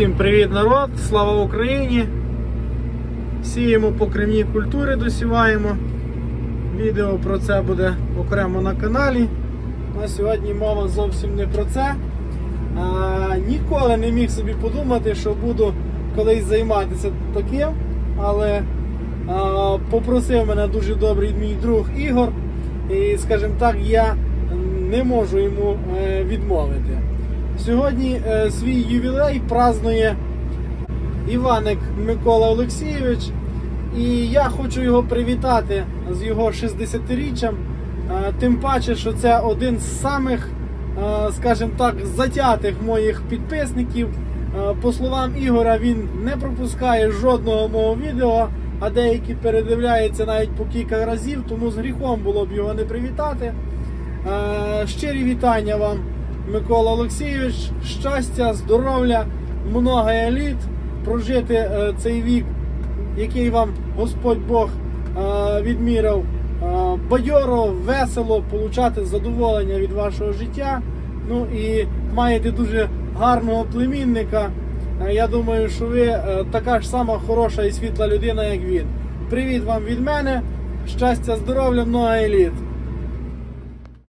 Усім привіт, народ! Слава Україні! Сіємо покривні культури, досіваємо. Відео про це буде окремо на каналі. На сьогодні мова зовсім не про це. Ніколи не міг собі подумати, що буду колись займатися таким, але попросив мене дуже добрий мій друг Ігор. І, скажімо так, я не можу йому відмовити. Сьогодні свій ювілей празднує Іваник Микола Олексійович. І я хочу його привітати з його 60-річчям. Тим паче, що це один з самих, скажімо так, затятих моїх підписників. По словам Ігора, він не пропускає жодного мого відео, а деякі передивляються навіть по кілька разів, тому з гріхом було б його не привітати. Щирі вітання вам, Микола Олексійович, щастя, здоров'я, много еліт, прожити цей вік, який вам Господь Бог відміряв, бадьоро, весело, получати задоволення від вашого життя. Ну і маєте дуже гарного племінника. Я думаю, що ви така ж сама хороша і світла людина, як він. Привіт вам від мене, щастя, здоров'я, много еліт.